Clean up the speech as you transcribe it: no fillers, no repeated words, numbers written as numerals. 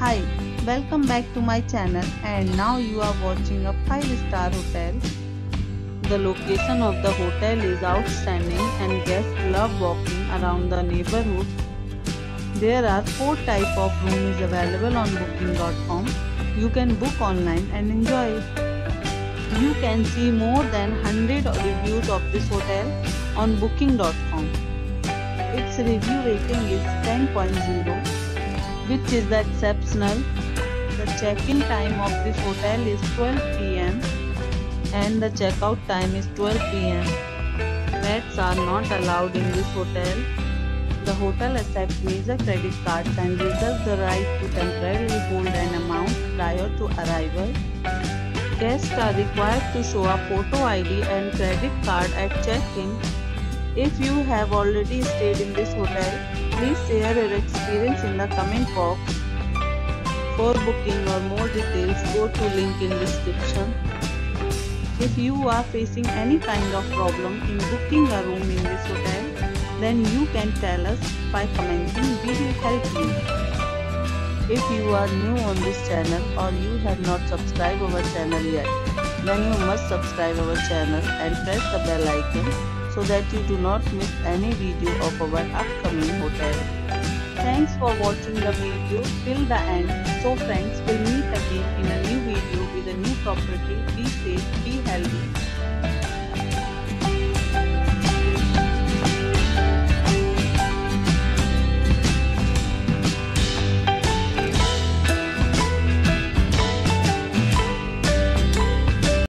Hi, welcome back to my channel, and now you are watching a 5-star hotel. The location of the hotel is outstanding and guests love walking around the neighborhood. There are 4 types of rooms available on booking.com. You can book online and enjoy it. You can see more than 100 reviews of this hotel on booking.com. Its review rating is 10.0, which is exceptional. The check-in time of this hotel is 12 p.m. and the check-out time is 12 p.m. Pets are not allowed in this hotel. The hotel accepts major credit cards and reserves the right to temporarily hold an amount prior to arrival. Guests are required to show a photo ID and credit card at check-in. If you have already stayed in this hotel, please share your experience in the comment box. For booking or more details, go to link in description. If you are facing any kind of problem in booking a room in this hotel, then you can tell us by commenting. We will help you. If you are new on this channel or you have not subscribed our channel yet, then you must subscribe our channel and press the bell icon so that you do not miss any video of our upcoming hotel. Thanks for watching the video till the end. So friends, will meet again in a new video with a new property. Be safe, be healthy.